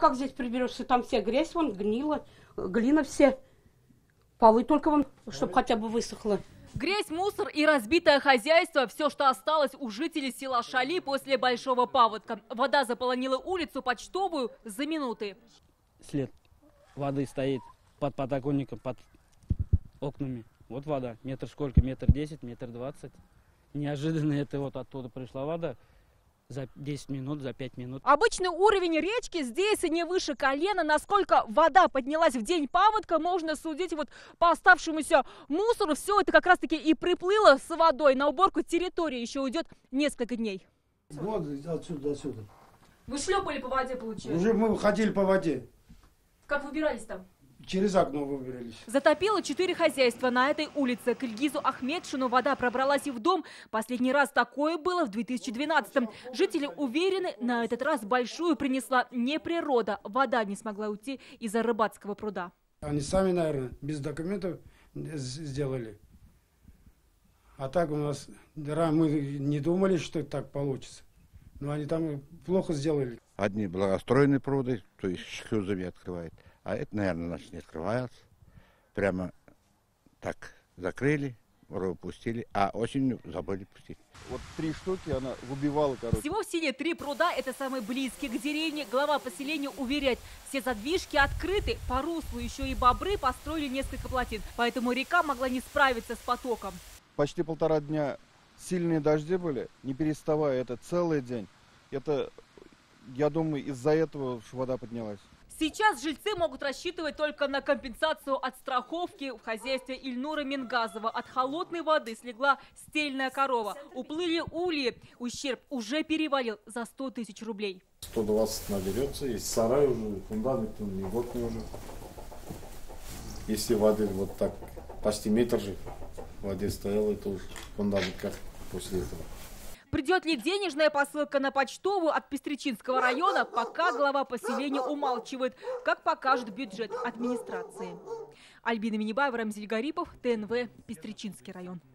как здесь приберешься, там вся грязь, вон, гнила, глина все. Полы только вон, чтобы хотя бы высохло. Грязь, мусор и разбитое хозяйство – все, что осталось у жителей села Шали после большого паводка. Вода заполонила улицу Почтовую за минуты. След воды стоит под подоконником, под окнами. Вот вода. Метр сколько? Метр 10, метр 20. Неожиданно это вот оттуда пришла вода. За 10 минут, за 5 минут. Обычный уровень речки здесь не выше колена. Насколько вода поднялась в день паводка, можно судить вот по оставшемуся мусору. Все это как раз-таки и приплыло с водой. На уборку территории еще уйдет несколько дней. Вот отсюда. Вы шлепали по воде, получается? Уже мы ходили по воде. Как выбирались там? Через окно выбрались. Затопило 4 хозяйства на этой улице. К Ильгизу Ахметшину вода пробралась и в дом. Последний раз такое было в 2012-м. Жители уверены, на этот раз большую принесла не природа. Вода не смогла уйти из-за рыбацкого пруда. Они сами, наверное, без документов сделали. А так у нас, мы не думали, что так получится. Но они там плохо сделали. Одни благоустроенные пруды, то есть шлюзами открывают. А это, наверное, значит, не открывается. Прямо так закрыли, пустили, а осенью забыли пустить. Вот 3 штуки она выбивала, короче. Всего в селе 3 пруда – это самые близкие к деревне. Глава поселения уверяет, все задвижки открыты. По руслу еще и бобры построили несколько плотин. Поэтому река могла не справиться с потоком. Почти 1,5 дня сильные дожди были, не переставая, это целый день. Это, я думаю, из-за этого вода поднялась. Сейчас жильцы могут рассчитывать только на компенсацию от страховки. В хозяйстве Ильнура Мингазова от холодной воды слегла стельная корова. Уплыли ульи. Ущерб уже перевалил за 100 тысяч рублей. 120 наберется. Есть сарай уже, фундамент негодный уже. Если воды вот так, почти метр же в воде стоял, это уж фундамент как после этого. Придет ли денежная посылка на Почтовую от Пестричинского района, пока глава поселения умалчивает, как покажет бюджет администрации. Альбина Минибаева, Рамзиль Гарипов, ТНВ, Пестричинский район.